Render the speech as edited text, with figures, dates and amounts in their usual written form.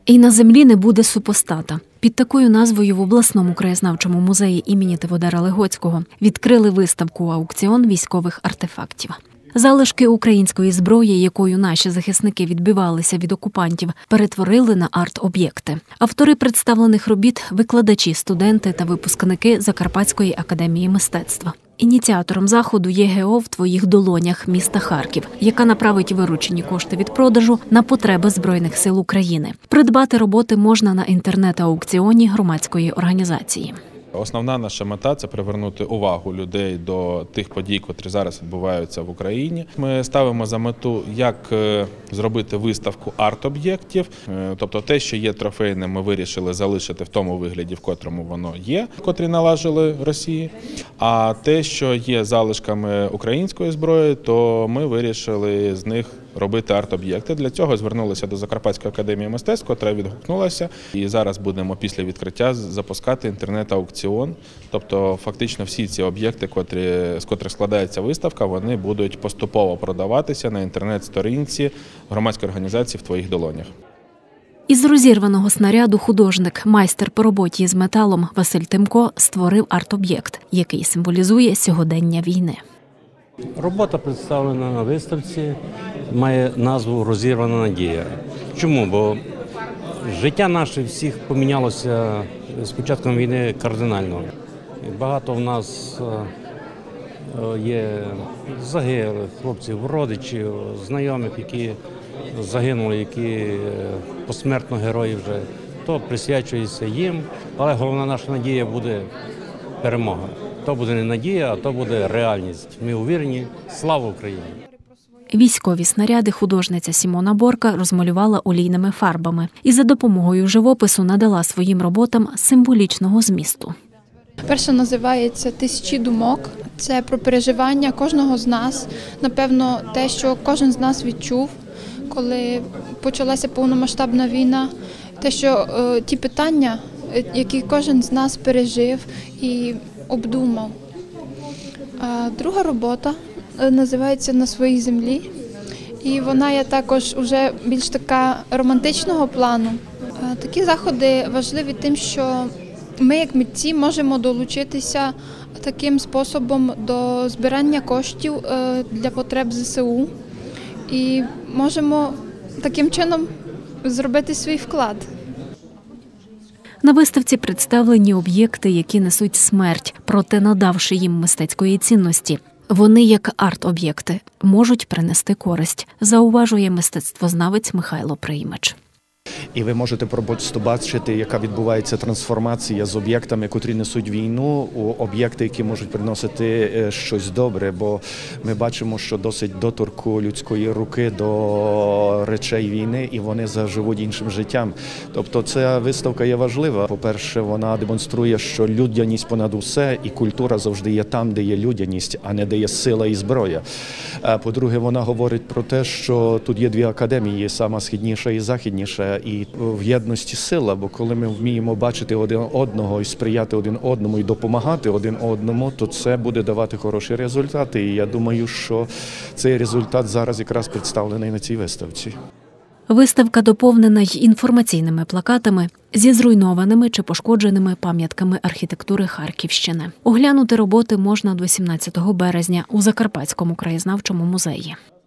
І на землі не буде супостата. Під такою назвою в обласному краєзнавчому музеї імені Тиводара Легоцького відкрили виставку-аукціон військових артефактів. Залишки української зброї, якою наші захисники відбивалися від окупантів, перетворили на арт-об'єкти. Автори представлених робіт – викладачі, студенти та випускники Закарпатської академії мистецтва. Ініціатором заходу є ГО «В твоїх долонях» міста Харків, яка направить виручені кошти від продажу на потреби Збройних сил України. Придбати роботи можна на інтернет-аукціоні громадської організації. Основна наша мета – це привернути увагу людей до тих подій, котрі зараз відбуваються в Україні. Ми ставимо за мету, як зробити виставку арт-об'єктів, тобто те, що є трофейним, ми вирішили залишити в тому вигляді, в котрому воно є, котрі належали Росії. А те, що є залишками української зброї, то ми вирішили з них робити арт-об'єкти. Для цього звернулися до Закарпатської академії мистецтв, котра відгукнулася. І зараз будемо після відкриття запускати інтернет-аукціон. Тобто фактично всі ці об'єкти, з котрих складається виставка, вони будуть поступово продаватися на інтернет-сторінці громадської організації «В твоїх долонях». Із розірваного снаряду художник, майстер по роботі з металом Василь Тимко створив арт-об'єкт, який символізує сьогодення війни. Робота, представлена на виставці, має назву «Розірвана надія». Чому? Бо життя наше всіх помінялося з початком війни кардинально. Багато в нас є загиблих хлопців, родичів, знайомих, які загинули, які посмертно герої вже. То присвячується їм, але головна наша надія буде перемога. То буде не надія, а то буде реальність. Ми уверені. Слава Україні! Військові снаряди художниця Сімона Борка розмалювала олійними фарбами і за допомогою живопису надала своїм роботам символічного змісту. Перша називається «Тисячі думок». Це про переживання кожного з нас. Напевно, те, що кожен з нас відчув, коли почалася повномасштабна війна. Те, що ті питання, які кожен з нас пережив і обдумав. Друга робота називається «На своїй землі». І вона є також уже більш така романтичного плану. Такі заходи важливі тим, що ми, як митці, можемо долучитися таким способом до збирання коштів для потреб ЗСУ. І можемо таким чином зробити свій вклад. На виставці представлені об'єкти, які несуть смерть, проте надавши їм мистецької цінності. Вони, як арт-об'єкти, можуть принести користь, зауважує мистецтвознавець Михайло Приймач. І ви можете просто бачити, яка відбувається трансформація з об'єктами, котрі несуть війну, у об'єкти, які можуть приносити щось добре, бо ми бачимо, що досить доторку людської руки до речей війни, і вони заживуть іншим життям. Тобто ця виставка є важлива. По-перше, вона демонструє, що людяність понад усе, і культура завжди є там, де є людяність, а не де є сила і зброя. По-друге, вона говорить про те, що тут є дві академії, сама східніша і західніша, і в єдності сила, бо коли ми вміємо бачити один одного і сприяти один одному і допомагати один одному, то це буде давати хороші результати. І я думаю, що цей результат зараз якраз представлений на цій виставці. Виставка доповнена й інформаційними плакатами зі зруйнованими чи пошкодженими пам'ятками архітектури Харківщини. Оглянути роботи можна до 17 березня у Закарпатському краєзнавчому музеї.